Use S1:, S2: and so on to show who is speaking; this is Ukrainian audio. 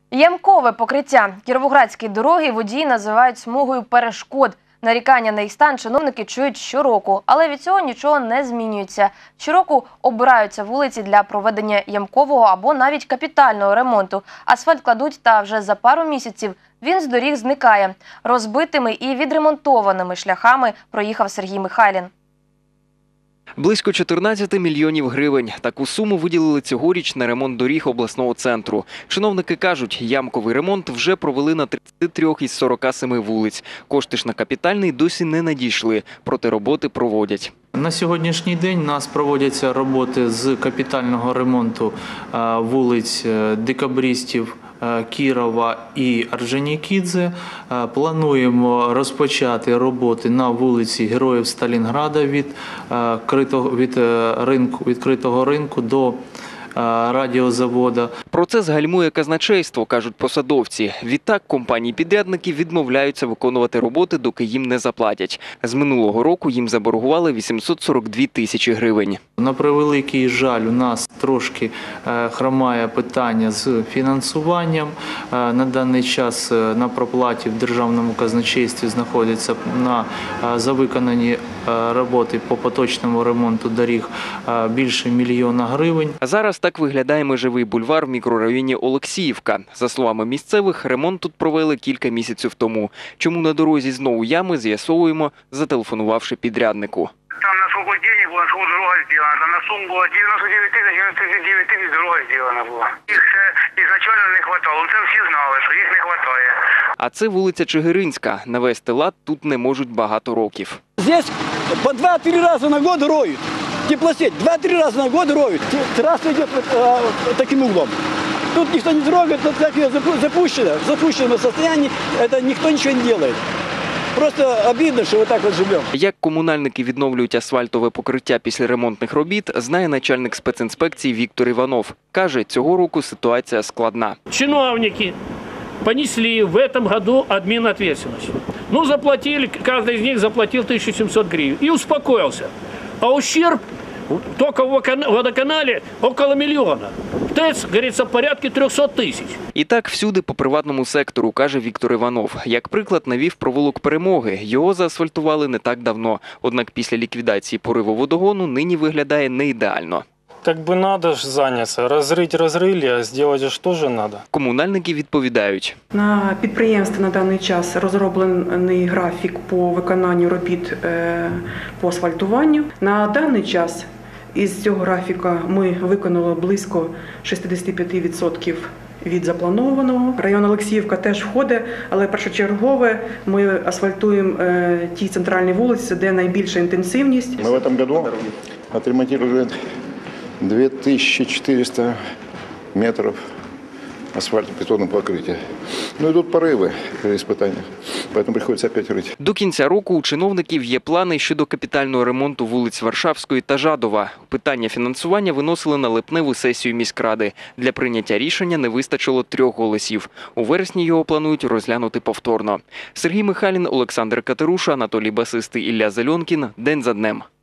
S1: Ямкове покриття. Кіровоградські дороги водії називають смугою перешкод. Нарікання на їх стан чиновники чують щороку, але від цього нічого не змінюється. Щороку обираються вулиці для проведення ямкового або навіть капітального ремонту. Асфальт кладуть, та вже за пару місяців він з доріг зникає. Розбитими і відремонтованими шляхами проїхав Сергій Михайлін.
S2: Близько 14 мільйонів гривень. Таку суму виділили цьогоріч на ремонт доріг обласного центру. Чиновники кажуть, ямковий ремонт вже провели на 33 із 47 вулиць. Кошти ж на капітальний досі не надійшли, проте роботи проводять.
S3: На сьогоднішній день у нас проводяться роботи з капітального ремонту вулиць Декабристів, Кірова і Орджонікідзе. Плануємо розпочати роботи на вулиці Героїв Сталінграда від відкритого ринку до радіозаводу.
S2: Процес гальмує казначейство, кажуть посадовці. Відтак компанії-підрядники відмовляються виконувати роботи, доки їм не заплатять. З минулого року їм заборгували 842 тисячі гривень.
S3: На превеликий жаль, у нас трошки хромає питання з фінансуванням. На даний час на проплаті в державному казначействі знаходяться за виконані роботи по поточному ремонту доріг більше 1 мільйона гривень.
S2: Зараз так виглядає межовий бульвар в мікрорайоні Олексіївка. За словами місцевих, ремонт тут провели кілька місяців тому. Чому на дорозі знову ями, з'ясовуємо, зателефонувавши підряднику.
S4: Там на сколько денег было, сколько дорога сделана. Там на сумму было 99 тысяч, 99 тысяч дорога сделана была. Их изначально не хватало. Це всі знали, що їх не хватає.
S2: А це вулиця Чигиринська. Навести лад тут не можуть багато років.
S5: Здесь по 2-3 рази на год роють. Теплосеть 2-3 рази на год роють. Трасса йде таким углом. Тут ніхто не трогает, тут как ее запущено, в запущенном состоянии, это никто ничего не делает. Просто обідно, що так от живемо.
S2: Як комунальники відновлюють асфальтове покриття після ремонтних робіт, знає начальник спецінспекції Віктор Іванов. Каже, цього року ситуація складна.
S6: Чиновники понесли в этом году админответственность. Заплатили, каждый из них заплатил 1700 гривен и успокоился. А ущерб только в водоканале около 1 миллиона. В ТЭЦ, говорится, порядке 300 тысяч.
S2: І так всюди по приватному сектору, каже Віктор Іванов. Як приклад навів провулок Перемоги. Його заасфальтували не так давно. Однак після ліквідації пориву водогону нині виглядає не ідеально.
S7: Как бы надо ж заняться. Разрыли, а сделать же тоже надо.
S2: Комунальники відповідають.
S8: На підприємстві на даний час розроблений графік по виконанню робіт по асфальтуванню. На даний час із цього графіка ми виконали близько 65% від запланованого. Район Олексіївка теж входить, але першочергове ми асфальтуємо ті центральні вулиці, де найбільша інтенсивність.
S9: Ми в цьому році отремонтували 2400 метров асфальтобетонного покриття. І тут пориви при іспитаннях, тому приходиться опять рити.
S2: До кінця року у чиновників є плани щодо капітального ремонту вулиць Варшавської та Жадова. Питання фінансування виносили на липневу сесію міськради. Для прийняття рішення не вистачило 3 голосів. У вересні його планують розглянути повторно. Сергій Михайлін, Олександр Катеруша, Анатолій Басистий, Ілля Зальонкін. День за днем.